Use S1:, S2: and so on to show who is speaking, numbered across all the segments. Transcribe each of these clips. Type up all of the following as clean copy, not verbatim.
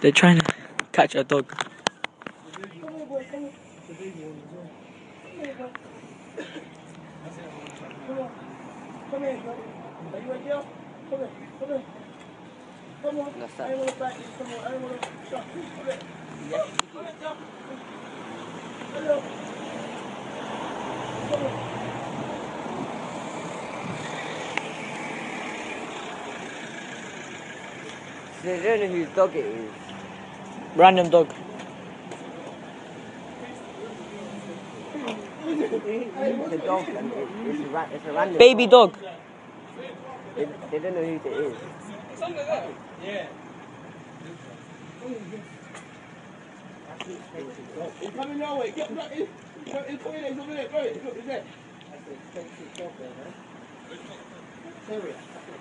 S1: They're trying to catch a dog.
S2: They don't know whose dog it is.
S1: Random dog.
S2: It's a dog and it's a random
S1: Baby dog.
S2: They don't know whose it is.
S3: Yeah. He's coming your way. Get back in. He's coming there. He's over there. Look, he's there. That's an expensive dog there, man. Terrier.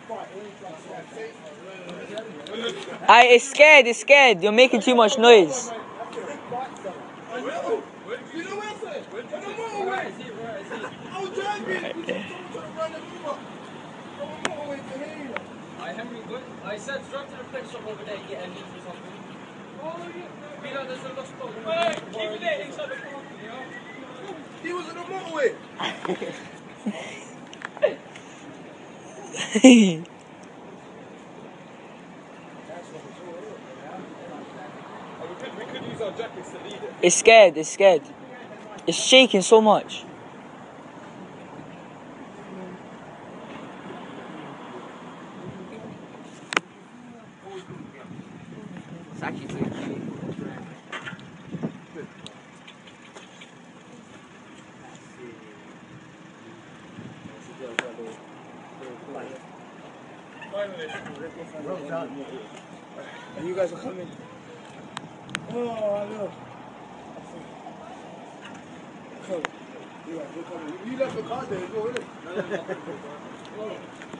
S1: It's scared, it's scared. You're making too much noise.
S3: You know where, sir? On the motorway. I was driving.
S4: I said drive to the pet shop over there and get a meat or something. Oh, yeah. Be like there's a lost dog. Hey, keep it inside the car.
S3: He was on the motorway.
S4: We could use our jackets to lead it.
S1: It's scared, it's scared. It's shaking so much.
S2: It's actually too cute.
S3: And you guys are coming. Oh, I know. Come. You guys are coming. You left the car there as well, innit?